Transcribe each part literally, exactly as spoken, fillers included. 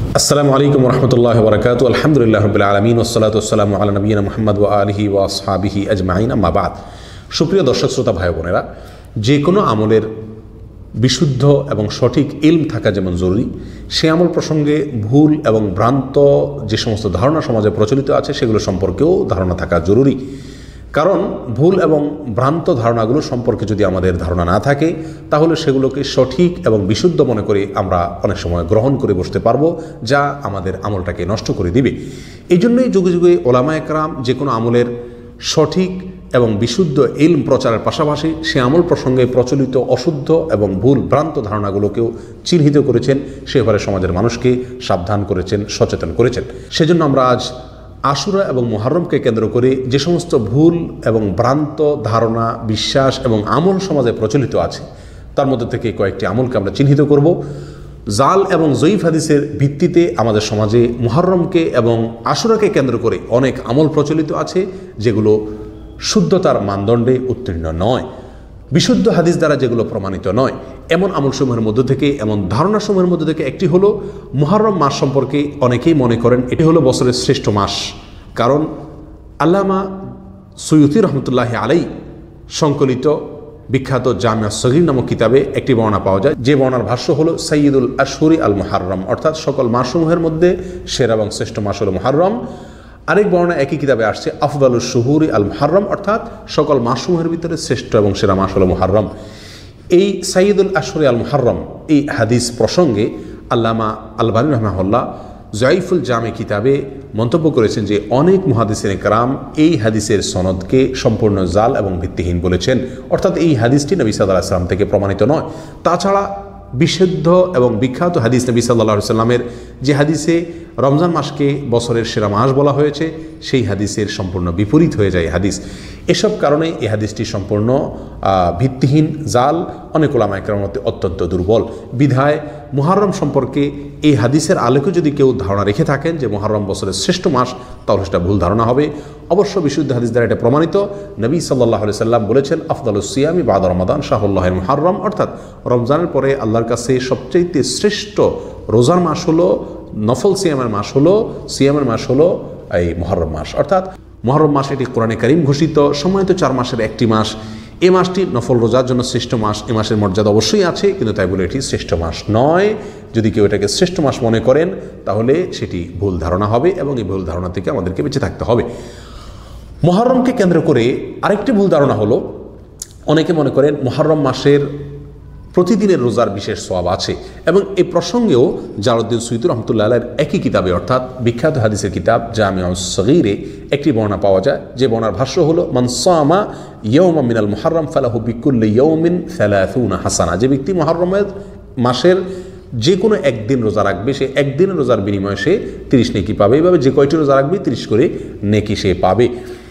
আসসালামু আলাইকুম রহমতুল্লাহ বরকাত আলহামদুলিল্লাহ রবিল আলমিন ওসলাত ওসালাম আলা নবীনা মোহাম্মদ ওয়া আলিহি ওয়া আসহাবিহি আজমাইন আম্মা বাদ। সুপ্রিয় দর্শক শ্রোতা ভাই বোনেরা, যে কোনো আমলের বিশুদ্ধ এবং সঠিক ইলম থাকা যেমন জরুরি, সে আমল প্রসঙ্গে ভুল এবং ভ্রান্ত যে সমস্ত ধারণা সমাজে প্রচলিত আছে সেগুলো সম্পর্কেও ধারণা থাকা জরুরি। কারণ ভুল এবং ভ্রান্ত ধারণাগুলো সম্পর্কে যদি আমাদের ধারণা না থাকে, তাহলে সেগুলোকে সঠিক এবং বিশুদ্ধ মনে করে আমরা অনেক সময় গ্রহণ করে বসতে পারবো, যা আমাদের আমলটাকে নষ্ট করে দিবে। এই জন্যই যুগে যুগে ওলামা একরাম যে কোনো আমলের সঠিক এবং বিশুদ্ধ ইলম প্রচারের পাশাপাশি সে আমল প্রসঙ্গে প্রচলিত অশুদ্ধ এবং ভুল ভ্রান্ত ধারণাগুলোকেও চিহ্নিত করেছেন, সে ব্যাপারে সমাজের মানুষকে সাবধান করেছেন, সচেতন করেছেন। সেজন্য আমরা আজ আশুরা এবং মুহররমকে কেন্দ্র করে যে সমস্ত ভুল এবং ভ্রান্ত ধারণা, বিশ্বাস এবং আমল সমাজে প্রচলিত আছে, তার মধ্যে থেকে কয়েকটি আমলকে আমরা চিহ্নিত করব। জাল এবং জয়ীফ হাদিসের ভিত্তিতে আমাদের সমাজে মুহররমকে এবং আশুরাকে কেন্দ্র করে অনেক আমল প্রচলিত আছে, যেগুলো শুদ্ধতার মানদণ্ডে উত্তীর্ণ নয়, বিশুদ্ধ হাদিস দ্বারা যেগুলো প্রমাণিত নয়। এমন আমলসমূহের মধ্য থেকে, এমন ধারণাসমূহের মধ্য থেকে একটি হলো মুহররম মাস সম্পর্কে অনেকেই মনে করেন এটি হলো বছরের শ্রেষ্ঠ মাস। কারণ আল্লামা সুয়ুতি রহমতুল্লাহি আলাই সংকলিত বিখ্যাত জামিয়া সগীর নামক কিতাবে একটি বর্ণনা পাওয়া যায়, যে বর্ণার ভাষ্য হলো সাইয়্যিদুল আশহুরি আল মুহররম, অর্থাৎ সকল মাসসমূহের মধ্যে সেরা এবং শ্রেষ্ঠ মাস হলো মুহররম। আরেক বর্ণনা একই কিতাবে আসছে আফদালুশ শুহুরি আল মুহররম, অর্থাৎ সকল মাসসমূহের ভিতরে শ্রেষ্ঠ এবং সেরা মাস হলো মুহররম। এই সাইয়্যিদুল আশহুরি আল মুহররম এই হাদিস প্রসঙ্গে আল্লামা আলবানী রাহমাহুল্লাহ জয়ীফুল জামে কিতাবে মন্তব্য করেছেন যে অনেক মুহাদ্দিসিনে কেরাম এই হাদিসের সনদকে সম্পূর্ণ জাল এবং ভিত্তিহীন বলেছেন, অর্থাৎ এই হাদিসটি নবী সাল্লাল্লাহু আলাইহি ওয়াসাল্লাম থেকে প্রমাণিত নয়। তাছাড়া বিশুদ্ধ এবং বিখ্যাত হাদিস নবী সাল্লাল্লাহু আলাইহি ওয়াসাল্লামের যে হাদিসে রমজান মাসকে বছরের সেরা মাস বলা হয়েছে, সেই হাদিসের সম্পূর্ণ বিপরীত হয়ে যায় হাদিস। এসব কারণে এই হাদিসটি সম্পূর্ণ ভিত্তিহীন, জাল, অনেক উলামা একরামের মধ্যে অত্যন্ত দুর্বল। বিধায় মুহররম সম্পর্কে এই হাদিসের আলোকে যদি কেউ ধারণা রেখে থাকেন যে মুহররম বছরের শ্রেষ্ঠ মাস, তাহলে সেটা ভুল ধারণা হবে। অবশ্য বিশুদ্ধ হাদিস দ্বারা এটা প্রমাণিত। নবী সাল্লাল্লাহু আলাইহি সাল্লাম বলেছেন আফদালুস সিয়ামি বা'দা রমাদান শাহরুল্লাহিল মুহররম, অর্থাৎ রমজানের পরে আল্লাহর কাছে সবচাইতে শ্রেষ্ঠ রোজার মাস হলো, নফল সিয়ামের মাস হলো, সিয়ামের মাস হলো এই মুহররম মাস। অর্থাৎ মুহররম মাস এটি কোরআনে কারীম ঘোষিত সম্মানিত চার মাসের একটি মাস। এই মাসটি নফল রোজার জন্য শ্রেষ্ঠ মাস। এই মাসের মর্যাদা অবশ্যই আছে, কিন্তু তাই বলে এটি শ্রেষ্ঠ মাস নয়। যদি কেউ এটাকে শ্রেষ্ঠ মাস মনে করেন, তাহলে সেটি ভুল ধারণা হবে এবং এই ভুল ধারণা থেকে আমাদেরকে বেঁচে থাকতে হবে। মুহররমকে কেন্দ্র করে আরেকটি ভুল ধারণা হলো, অনেকে মনে করেন মুহররম মাসের প্রতিদিনের রোজার বিশেষ সওয়াব আছে, এবং এই প্রসঙ্গেও জালালউদ্দিন সুয়ুতী রাহমাতুল্লাহ আলাইহির একই কিতাবে, অর্থাৎ বিখ্যাত হাদিসের কিতাব জামিউস সগীরে একটি বর্ণনা পাওয়া যায়, যে বর্ণার ভাষ্য হলো মান সামা ইয়াওমান মিনাল মুহররম ফালাহু বিকুল্লি ইয়াওমিন সালাসুনা হাসানা, যে ব্যক্তি মুহররমের মাসের যে কোনো একদিন রোজা রাখবে, সে একদিনের রোজার বিনিময়ে সে তিরিশ নেকি পাবে। এইভাবে যে কয়টি রোজা রাখবে তিরিশ করে নেকি সে পাবে।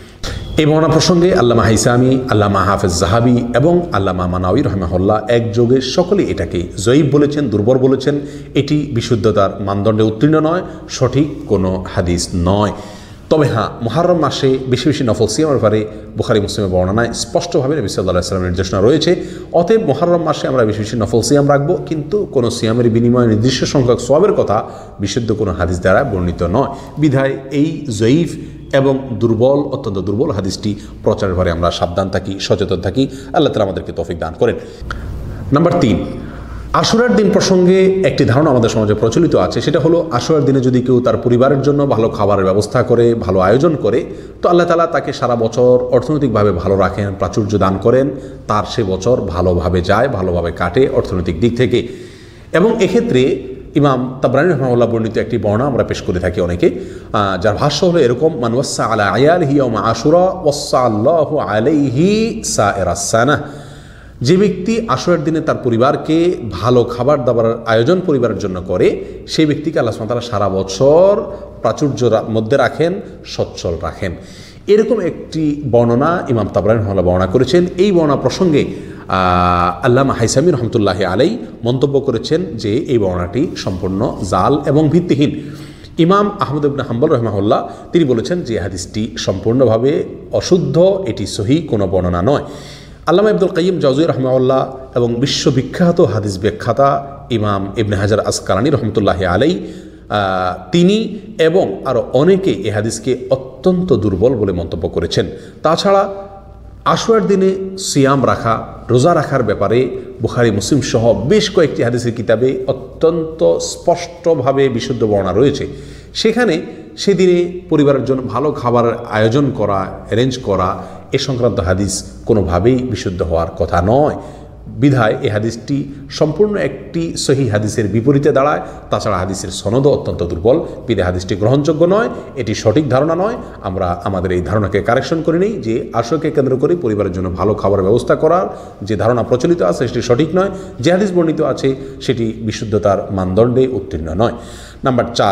এই বর্ণনা প্রসঙ্গে আল্লামা হাইসামি, আল্লামা হাফেজ জাহাবি এবং আল্লামা মানাউই রাহমাহুল্লাহ একযোগে সকলে এটাকে জয়ীফ বলেছেন, দুর্বল বলেছেন। এটি বিশুদ্ধতার মানদণ্ডে উত্তীর্ণ নয়, সঠিক কোনো হাদিস নয়। তবে হ্যাঁ, মুহররম মাসে বেশি বেশি নফল সিয়ামের ব্যাপারে বুখারী মুসলিমের বর্ণনায় স্পষ্টভাবে নবী সাল্লাল্লাহু আলাইহি ওয়াসাল্লামের নির্দেশনা রয়েছে। অতএব মুহররম মাসে আমরা বেশি বেশি নফল সিয়াম রাখবো, কিন্তু কোনো সিয়ামের বিনিময়ে নির্দিষ্ট সংখ্যক সওয়াবের কথা বিশুদ্ধ কোনো হাদিস দ্বারা বর্ণিত নয়। বিধায় এই জয়ীফ এবং দুর্বল, অত্যন্ত দুর্বল হাদিসটি প্রচারের ব্যাপারে আমরা সাবধান থাকি, সচেতন থাকি। আল্লাহ তাআলা আমাদেরকে তৌফিক দান করেন। নাম্বার তিন, আশুরার দিন প্রসঙ্গে একটি ধারণা আমাদের সমাজে প্রচলিত আছে, সেটা হলো আশুরার দিনে যদি কেউ তার পরিবারের জন্য ভালো খাবারের ব্যবস্থা করে, ভালো আয়োজন করে, তো আল্লাহ তাআলা তাকে সারা বছর অর্থনৈতিকভাবে ভালো রাখেন, প্রাচুর্য দান করেন, তার সে বছর ভালোভাবে যায়, ভালোভাবে কাটে অর্থনৈতিক দিক থেকে। এবং এক্ষেত্রে ইমাম তাবরানী রাহমাহুল্লাহ বর্ণিত একটি বর্ণনা আমরা পেশ করে থাকি অনেকে, যার ভাষ্য হলো এরকম, মান ওয়াসা আলা আয়ালিহি ইয়াওমা আশুরা ওয়াসা আল্লাহু আলাইহি সাইরাস সানাহ, যে ব্যক্তি আশুরার দিনে তার পরিবারকে ভালো খাবার দাবার আয়োজন পরিবারের জন্য করে, সেই ব্যক্তিকে আল্লাহ সুবহানাহু ওয়া তাআলা সারা বছর প্রাচুর্যের মধ্যে রাখেন, সচ্ছল রাখেন। এরকম একটি বর্ণনা ইমাম তাবরানী রাহমাহুল্লাহ বর্ণনা করেছেন। এই বর্ণনা প্রসঙ্গে আল্লামা হাইসামি রহমতুল্লাহি আলাই মন্তব্য করেছেন যে এই বর্ণনাটি সম্পূর্ণ জাল এবং ভিত্তিহীন। ইমাম আহমদ ইবনে হাম্বল রাহমাহুল্লাহ তিনি বলেছেন যে হাদিসটি সম্পূর্ণভাবে অশুদ্ধ, এটি সহিহ কোনো বর্ণনা নয়। আল্লামা ইবনুল কাইয়িম জাওযী রাহমাহুল্লাহ এবং বিশ্ববিখ্যাত হাদিস ব্যাখ্যাতা ইমাম ইবনে হাজার আসকালানী রহমতুল্লাহি আলাই তিনি এবং আরও অনেকে এ হাদিসকে অত্যন্ত দুর্বল বলে মন্তব্য করেছেন। তাছাড়া আশুরার দিনে সিয়াম রাখা, রোজা রাখার ব্যাপারে বুখারী মুসলিম সহ বেশ কয়েকটি হাদিসের কিতাবে অত্যন্ত স্পষ্টভাবে বিশুদ্ধ বর্ণনা রয়েছে। সেখানে সেদিনে পরিবারের জন্য ভালো খাবারের আয়োজন করা, অ্যারেঞ্জ করা এ সংক্রান্ত হাদিস কোনোভাবেই বিশুদ্ধ হওয়ার কথা নয়। বিধায় এই হাদিসটি সম্পূর্ণ একটি সহিহ হাদিসের বিপরীতে দাঁড়ায়। তাছাড়া হাদিসের সনদও অত্যন্ত দুর্বল, বিধায় হাদিসটি গ্রহণযোগ্য নয়, এটি সঠিক ধারণা নয়। আমরা আমাদের এই ধারণাকে কারেকশন করে নিই যে আশুরাকে কেন্দ্র করে পরিবারের জন্য ভালো খাবারের ব্যবস্থা করার যে ধারণা প্রচলিত আছে সেটি সঠিক নয়। যে হাদিস বর্ণিত আছে সেটি বিশুদ্ধতার মানদণ্ডে উত্তীর্ণ নয়। নাম্বার চার,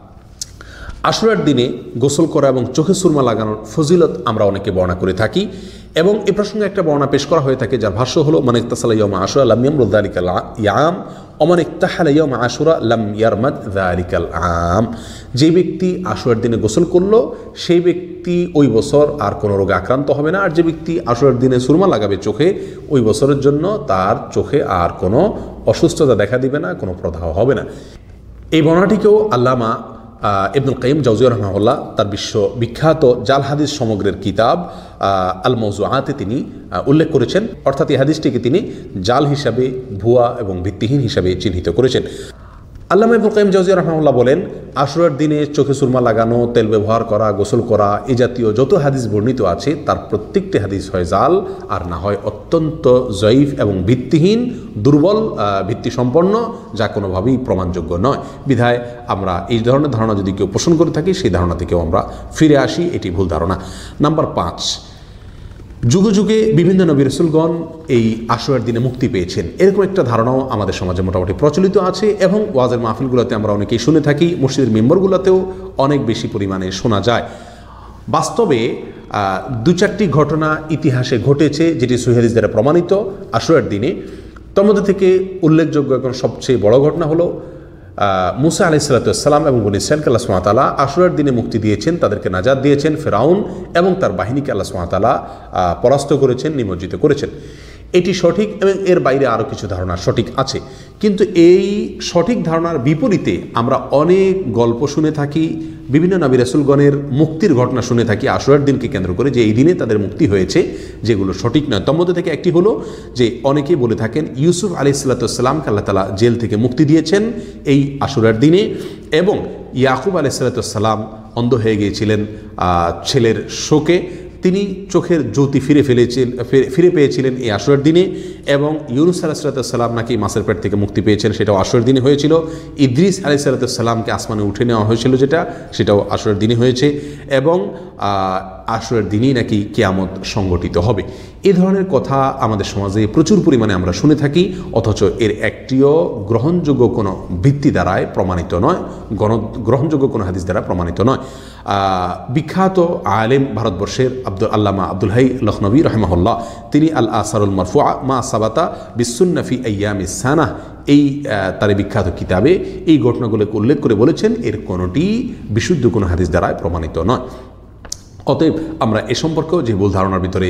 আশুরার দিনে গোসল করা এবং চোখে সুরমা লাগানোর ফজিলত আমরা অনেকে বর্ণনা করে থাকি এবং এ প্রসঙ্গে একটা বর্ণনা পেশ করা হয়ে থাকে যার ভাষ্য হলো মান ইকতাসালা ইয়াউমা আশুরা লাম ইয়ামরুদ যালিকাল ইয়াম ওয়া মান ইকতাহালা ইয়াউমা আশুরা লাম ইয়ারমাদ যালিকাল আম। যে ব্যক্তি আশুরার দিনে গোসল করলো সেই ব্যক্তি ওই বছর আর কোনো রোগে আক্রান্ত হবে না, আর যে ব্যক্তি আশুরার দিনে সুরমা লাগাবে চোখে ওই বছরের জন্য তার চোখে আর কোনো অসুস্থতা দেখা দিবে না, কোনো প্রদাহ হবে না। এই বর্ণনাটিকেও আল্লামা ইবনুল কাইয়িম জাওজিয়্যিহ রাহিমাহুল্লাহ তার বিশ্ব বিখ্যাত জাল হাদিস সমগ্রের কিতাব আল মাওজুআতে তিনি উল্লেখ করেছেন, অর্থাৎ এই হাদিসটিকে তিনি জাল হিসাবে, ভুয়া এবং ভিত্তিহীন হিসাবে চিহ্নিত করেছেন। আল্লামা ইবনুল কাইয়িম জাওজিয়্যিহ রাহিমাহুল্লাহ বলেন, আশুরার দিনে চোখে সুরমা লাগানো, তেল ব্যবহার করা, গোসল করা এ জাতীয় যত হাদিস বর্ণিত আছে তার প্রত্যেকটি হাদিস হয় জাল আর না হয় অত্যন্ত জয়ীফ এবং ভিত্তিহীন, দুর্বল ভিত্তিসম্পন্ন, যা কোনোভাবেই প্রমাণযোগ্য নয়। বিধায় আমরা এই ধরনের ধারণা যদি কেউ পোষণ করে থাকি সেই ধারণা থেকেও আমরা ফিরে আসি, এটি ভুল ধারণা। নাম্বার পাঁচ, যুগে যুগে বিভিন্ন নবী রাসূলগণ এই আশুরার দিনে মুক্তি পেয়েছেন এরকম একটা ধারণাও আমাদের সমাজে মোটামুটি প্রচলিত আছে এবং ওয়াজের মাহফিলগুলোতে আমরা অনেকেই শুনে থাকি, মসজিদের মেম্বরগুলোতেও অনেক বেশি পরিমাণে শোনা যায়। বাস্তবে দু চারটি ঘটনা ইতিহাসে ঘটেছে যেটি সহিহ হাদিস দ্বারা প্রমাণিত আশুরার দিনে। তার মধ্যে থেকে উল্লেখযোগ্য এখন সবচেয়ে বড় ঘটনা হলো মুসা আলাইহিস সালাম এবং বনী ইসরাঈলকে আল্লাহ সুবহানাহু ওয়া তাআলা আশুরার দিনে মুক্তি দিয়েছেন, তাদেরকে নাজাত দিয়েছেন। ফেরাউন এবং তার বাহিনীকে আল্লাহ সুবহানাহু ওয়া তাআলা পরাস্ত করেছেন, নিমজ্জিত করেছেন। এটি সঠিক এবং এর বাইরে আরও কিছু ধারণা সঠিক আছে, কিন্তু এই সঠিক ধারণার বিপরীতে আমরা অনেক গল্প শুনে থাকি, বিভিন্ন নবী রাসূলগণের মুক্তির ঘটনা শুনে থাকি আশুরার দিনকে কেন্দ্র করে, যে এই দিনে তাদের মুক্তি হয়েছে, যেগুলো সঠিক নয়। তার মধ্যে থেকে একটি হলো যে অনেকেই বলে থাকেন ইউসুফ আলাইহিস সালামকে আল্লাহ তাআলা জেল থেকে মুক্তি দিয়েছেন এই আশুরার দিনে, এবং ইয়াকুব আলাইহিস সালাম অন্ধ হয়ে গিয়েছিলেন ছেলের শোকে, তিনি চোখের জ্যোতি ফিরে ফেলেছিলেন ফিরে পেয়েছিলেন এই আশুরার দিনে, এবং ইউনুস আলাইহিস সালাম নাকি মাছের পেট থেকে মুক্তি পেয়েছেন, সেটাও আশুরার দিনে হয়েছিল। ইদ্রিস আলাইহিস সালামকে আসমানে উঠে নেওয়া হয়েছিল, যেটা সেটাও আশুরার দিনে হয়েছে, এবং আশুরার দিনই নাকি কিয়ামত সংগঠিত হবে। এ ধরনের কথা আমাদের সমাজে প্রচুর পরিমাণে আমরা শুনে থাকি, অথচ এর একটিও গ্রহণযোগ্য কোনো ভিত্তি দ্বারায় প্রমাণিত নয়, গণ গ্রহণযোগ্য কোনো হাদিস দ্বারা প্রমাণিত নয়। বিখ্যাত আলেম ভারতবর্ষের আব্দুল আল্লামা আব্দুল হাই লখনবী রাহিমাহুল্লাহ তিনি আল আসারুল মারফুআ মা সাবাতা বিসুন্নাহ ফি আইয়ামিস সানাহ এই তার বিখ্যাত কিতাবে এই ঘটনাগুলোকে উল্লেখ করে বলেছেন এর কোনোটি বিশুদ্ধ কোনো হাদিস দ্বারায় প্রমাণিত নয়। অতএব আমরা এ সম্পর্কেও যে ভুল ধারণার ভিতরে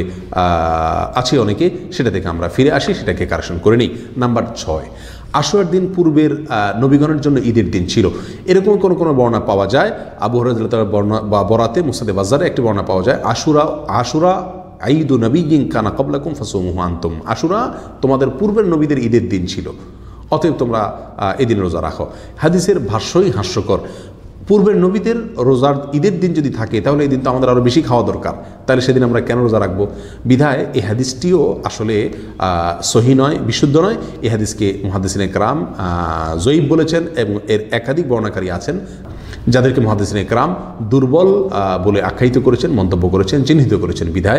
আছে অনেকে, সেটা থেকে আমরা ফিরে আসি, সেটাকে কারেকশন করে নিই। নাম্বার ছয়, আশুরার দিন পূর্বের নবীগণের জন্য ঈদের দিন ছিল, এরকম কোনো কোনো বর্ণনা পাওয়া যায়। আবু হুরায়রা বর্ণনা বা বরাতে মুসনাদে বাজ্জারে একটি বর্ণনা পাওয়া যায়, আশুরা আশুরা ঈদু নবিয়্যিন কানা ক্বাবলাকুম ফাসুমুহু আনতুম, আশুরা তোমাদের পূর্বের নবীদের ঈদের দিন ছিল, অতএব তোমরা এদিন রোজা রাখো। হাদিসের ভাষ্যই হাস্যকর। পূর্বের নবীদের রোজার ঈদের দিন যদি থাকে তাহলে এই দিন তো আমাদের আরও বেশি খাওয়া দরকার, তাহলে সেদিন আমরা কেন রোজা রাখবো? বিধায় এই হাদিসটিও আসলে সহি নয়, বিশুদ্ধ নয়। এই হাদিসকে মুহাদ্দিসিনে কেরাম জয়ীফ বলেছেন এবং এর একাধিক বর্ণনাকারী আছেন যাদেরকে মুহাদ্দিসিনে কেরাম দুর্বল বলে আখ্যায়িত করেছেন, মন্তব্য করেছেন, চিহ্নিত করেছেন। বিধায়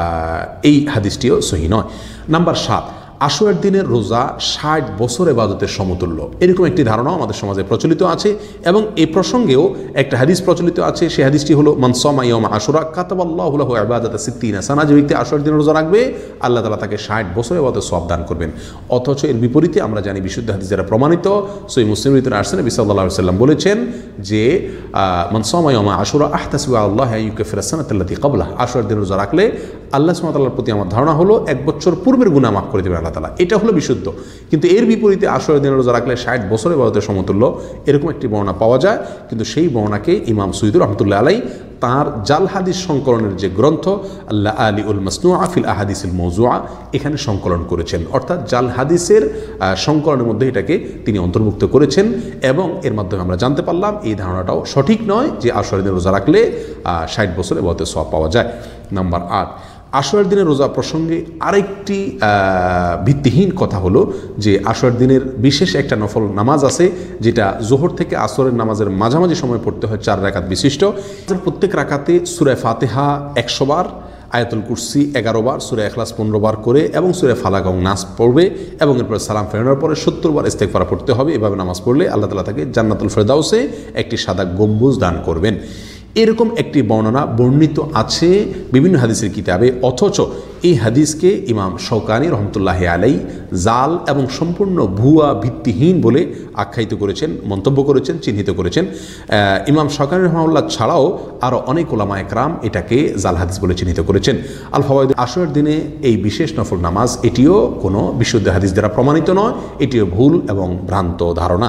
এই হাদিসটিও সহি নয়। নাম্বার সাত, আশুরার দিনের রোজা ষাট বছর ইবাদতের সমতুল্য, এরকম একটি ধারণাও আমাদের সমাজে প্রচলিত আছে এবং এই প্রসঙ্গেও একটা হাদিস প্রচলিত আছে। সেই হাদিসটি হলো মান সামা ইয়াওমা আশুরা কাতাবাল্লাহু লাহু ইবাদাতা সিত্তিনা সানা, যে ব্যক্তি আশুরার দিনে রোজা রাখবে আল্লাহ তাআলা তাকে ষাট বছর ইবাদতের সওয়াব দান করবেন। অথচ এর বিপরীতে আমরা জানি বিশুদ্ধ হাদিস দ্বারা প্রমাণিত সহিহ মুসলিমের ভিতরে আসছে নবী সাল্লাল্লাহু আলাইহি ওয়াসাল্লাম বলেছেন যে মান সামা ইয়াওমা আশুরা আহতাসিবু আল্লাহ ইউকাফিরা সানাতাল্লাতী ক্বাবলাহ, আশুরার দিনে রোজা রাখলে আল্লাহ সুবহানাহু ওয়া তাআলার প্রতি আমার ধারণা হলো এক বছর পূর্বের গুনাহ মাফ করে দেবেন আল্লাহ তাআলা, এটা হলো বিশুদ্ধ। কিন্তু এর বিপরীতে আশুরার দিনে রোজা রাখলে ষাট বছর ইবাদতের সমতুল্য, এরকম একটি বর্ণনা পাওয়া যায়। কিন্তু সেই বর্ণনাকে ইমাম সুয়ুতী রহমতুল্লাহ আলাই তাঁর জাল হাদিস সংকলনের যে গ্রন্থ আল্লাহ আলী উল মাসনুআ ফিল আহাদিসিল মৌজুআ, এখানে সংকলন করেছেন, অর্থাৎ জাল হাদিসের সংকলনের মধ্যে এটাকে তিনি অন্তর্ভুক্ত করেছেন। এবং এর মাধ্যমে আমরা জানতে পারলাম এই ধারণাটাও সঠিক নয় যে আশুরার দিনে রোজা রাখলে ষাট বছর ইবাদতের সওয়াব পাওয়া যায়। নাম্বার আট, আশুরার দিনের রোজা প্রসঙ্গে আরেকটি ভিত্তিহীন কথা হলো যে আশুরার দিনের বিশেষ একটা নফল নামাজ আছে, যেটা জোহর থেকে আসরের নামাজের মাঝামাঝি সময় পড়তে হয়, চার রাকাত বিশিষ্ট। প্রত্যেক রাকাতে সূরা ফাতিহা একশো বার, আয়াতুল কুরসি এগারো বার, সূরা ইখলাস পনেরো বার করে এবং সূরা ফালাক এবং নাস পড়বে এবং এরপর সালাম ফেরানোর পরে সত্তর বার ইস্তেগফার পড়তে হবে। এভাবে নামাজ পড়লে আল্লাহ তাআলা তাকে জান্নাতুল ফেরদাউসে একটি সাদা গম্বুজ দান করবেন। এরকম একটি বর্ণনা বর্ণিত আছে বিভিন্ন হাদিসের কিতাবে, অথচ এই হাদিসকে ইমাম শৌকানি রহমতুল্লাহ আলাই জাল এবং সম্পূর্ণ ভুয়া ভিত্তিহীন বলে আখ্যায়িত করেছেন, মন্তব্য করেছেন, চিহ্নিত করেছেন। ইমাম শৌকানি রহমাহুল্লাহ ছাড়াও আরও অনেক ওলামা একরাম এটাকে জাল হাদিস বলে চিহ্নিত করেছেন। আল ফাওয়ায়েদ, আশুরার দিনে এই বিশেষ নফল নামাজ এটিও কোনো বিশুদ্ধ হাদিস দ্বারা প্রমাণিত নয়, এটিও ভুল এবং ভ্রান্ত ধারণা।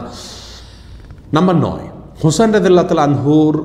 নাম্বার নয়, হুসাইন রাদিয়াল্লাহু তাআলা আনহুর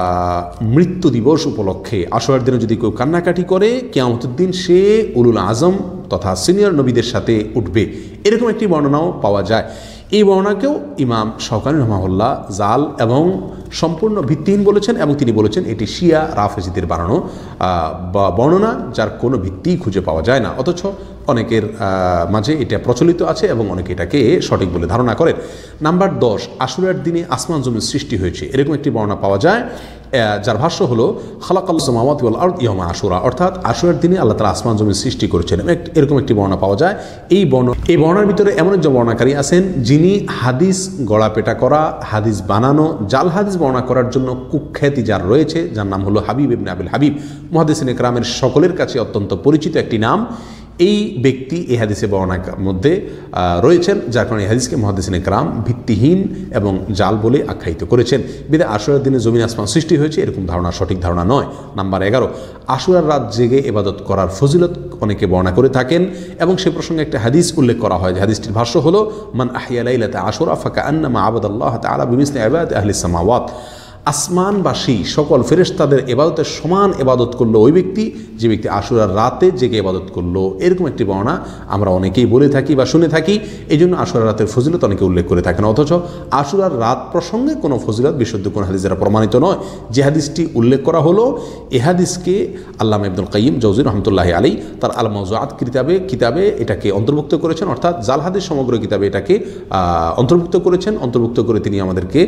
মৃত্যু দিবস উপলক্ষে আশুরার দিনে যদি কেউ কান্নাকাটি করে, কিয়ামতের দিন সে উলুল আজম তথা সিনিয়র নবীদের সাথে উঠবে, এরকম একটি বর্ণনাও পাওয়া যায়। এই বর্ণনাকেও ইমাম শৌকানি রহমাহুল্লাহ জাল এবং সম্পূর্ণ ভিত্তিহীন বলেছেন এবং তিনি বলেছেন এটি শিয়া রাফেজিদের বানানো বা বর্ণনা, যার কোনো ভিত্তি খুঁজে পাওয়া যায় না, অথচ অনেকের মাঝে এটা প্রচলিত আছে এবং অনেকে এটাকে সঠিক বলে ধারণা করেন। নাম্বার দশ, আশুরার দিনে আসমান জমিন সৃষ্টি হয়েছে, এরকম একটি বর্ণনা পাওয়া যায়, যার ভাষ্য হলো খালাকাল্লাহু সামাওয়াতি ওয়াল আরদ ইয়াওমা আশুরা, অর্থাৎ আশুরার দিনে আল্লাহ তাআলা আসমান জমিন সৃষ্টি করেছেন, এরকম একটি বর্ণনা পাওয়া যায়। এই বর্ণ এই বর্ণনার ভিতরে এমন একজন বর্ণনাকারী আছেন যিনি হাদিস গড়াপেটা করা, হাদিস বানানো, জাল হাদিস বর্ণনা করার জন্য কুখ্যাতি যার রয়েছে, যার নাম হলো হাবিব ইবনে আবিল হাবিব। মুহাদ্দিসিন ইকরামের সকলের কাছে অত্যন্ত পরিচিত একটি নাম। এই ব্যক্তি এই হাদিসে বর্ণনার মধ্যে রয়েছেন, যার কারণে এই হাদিসকে মুহাদ্দিসিন ইকরাম ভিত্তিহীন এবং জাল বলে আখ্যায়িত করেছেন। বিধায় আশুরার দিনে জমিন আসমান সৃষ্টি হয়েছে, এরকম ধারণা সঠিক ধারণা নয়। নাম্বার এগারো, আশুরার রাত জেগে ইবাদত করার ফজিলত অনেকে বর্ণনা করে থাকেন এবং সে প্রসঙ্গে একটা হাদিস উল্লেখ করা হয়। হাদিসটির ভাষ্য হলো মান আহিয়া লাইলাতা আশুরা ফাকাআন্নামা আবাদাল্লাহ তাআলা বিমিসলি ইবাদাতি আহলিস সামাওয়াত, আসমানবাসী সকল ফেরেশতাদের ইবাদতের সমান ইবাদত করলো ওই ব্যক্তি যে ব্যক্তি আশুরার রাতে জেগে ইবাদত করলো, এরকম একটি বর্ণনা আমরা অনেকেই বলে থাকি বা শুনে থাকি। এই জন্য আশুরার রাতের ফজিলত অনেকে উল্লেখ করে থাকেন, অথচ আশুরার রাত প্রসঙ্গে কোনো ফজিলত বিশুদ্ধ কোনো হাদিস দ্বারা প্রমাণিত নয়। যে হাদিসটি উল্লেখ করা হলো এ হাদিসকে আল্লামা ইবনুল কাইয়িম জাওযী রাহমাতুল্লাহি আলাইহি তার আল মাওযুআত কিতাবে কিতাবে এটাকে অন্তর্ভুক্ত করেছেন, অর্থাৎ জাল হাদিস সমগ্র কিতাবে এটাকে অন্তর্ভুক্ত করেছেন। অন্তর্ভুক্ত করে তিনি আমাদেরকে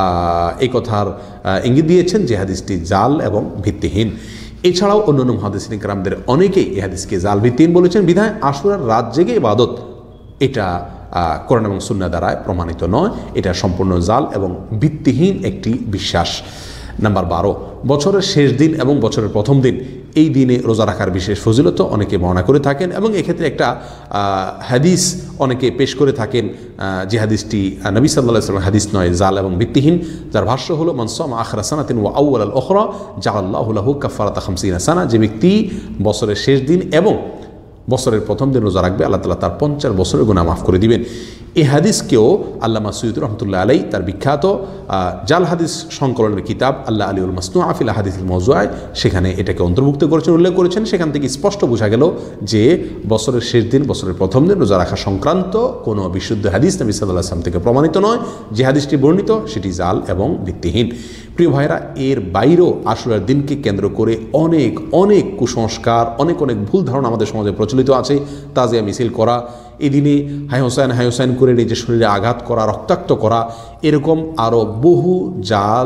এই কথার ইঙ্গিত দিয়েছেন যে হাদিসটি জাল এবং ভিত্তিহীন। এছাড়াও অন্যান্য মুহাদ্দিসিন কিরামদের অনেকেই এই হাদিসকে জাল ভিত্তিহীন বলেছেন। বিধায় আশুরার রাত জেগে ইবাদত এটা কোরআন এবং সুন্নাহ দ্বারা প্রমাণিত নয়, এটা সম্পূর্ণ জাল এবং ভিত্তিহীন একটি বিশ্বাস। নাম্বার বারো, বছরের শেষ দিন এবং বছরের প্রথম দিন, এই দিনে রোজা রাখার বিশেষ ফজিলত অনেকে বর্ণনা করে থাকেন এবং এক্ষেত্রে একটা হাদিস অনেকে পেশ করে থাকেন, যে হাদিসটি নবী সাল্লাল্লাহু আলাইহি ওয়াসাল্লাম হাদিস নয়, জাল এবং ভিত্তিহীন, যার ভাষ্য হলো মান সামা আখিরা সানাতিন ওয়া আউওয়ালাল উখরা জাআলাল্লাহু লাহু কাফারাতা খামসিনা সানা, যে ব্যক্তি বছরের শেষ দিন এবং বছরের প্রথম দিন রোজা রাখবে আল্লাহ তাআলা তার পঞ্চাশ বছরের গুনাহ মাফ করে দিবেন। এই হাদিসকেও আল্লামা সুয়ুতী রহমতুল্লাহ আলাই তার বিখ্যাত জাল হাদিস সংকলনের কিতাব আল্লাহ আলী উল মাসনুআ ফিল আহাদিসিল মওযুআ, সেখানে এটাকে অন্তর্ভুক্ত করেছেন, উল্লেখ করেছেন। সেখান থেকে স্পষ্ট বোঝা গেল যে বছরের শেষ দিন, বছরের প্রথম দিন রোজা রাখা সংক্রান্ত কোনো বিশুদ্ধ হাদিস নবী সাল্লাল্লাহু আলাইহি ওয়াসাল্লাম থেকে প্রমাণিত নয়। যে হাদিসটি বর্ণিত সেটি জাল এবং ভিত্তিহীন। প্রিয় ভাইরা, এর বাইরেও আশুরার দিনকে কেন্দ্র করে অনেক অনেক কুসংস্কার, অনেক অনেক ভুল ধারণা আমাদের সমাজে প্রচলিত আছে। তাজিয়া মিছিল করা, এই দিনে হাই হোসেন হাই হোসেন করে নিজের শরীরে আঘাত করা, রক্তাক্ত করা, এরকম আরও বহু জাল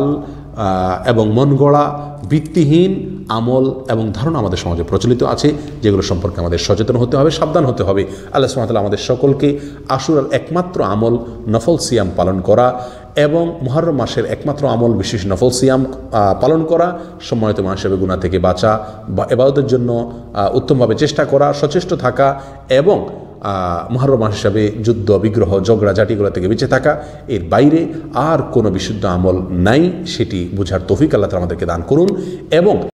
এবং মন গড়া ভিত্তিহীন আমল এবং ধারণা আমাদের সমাজে প্রচলিত আছে, যেগুলো সম্পর্কে আমাদের সচেতন হতে হবে, সাবধান হতে হবে। আল্লাহ সুবহানাহু ওয়া তাআলা আমাদের সকলকে আশুরার একমাত্র আমল নফল সিয়াম পালন করা এবং মুহররম মাসের একমাত্র আমল বিশেষ নফল সিয়াম পালন করা, সম্মানিত মানুষ হিসেবে গুনাহ থেকে বাঁচা বা ইবাদতের জন্য উত্তমভাবে চেষ্টা করা, সচেষ্ট থাকা এবং মুহররম মাস হিসাবে যুদ্ধ, বিগ্রহ, ঝগড়া ঝাঁটিগুলো থেকে বেঁচে থাকা, এর বাইরে আর কোনো বিশুদ্ধ আমল নাই, সেটি বোঝার তৌফিক আল্লাহ তাআলা আমাদেরকে দান করুন। এবং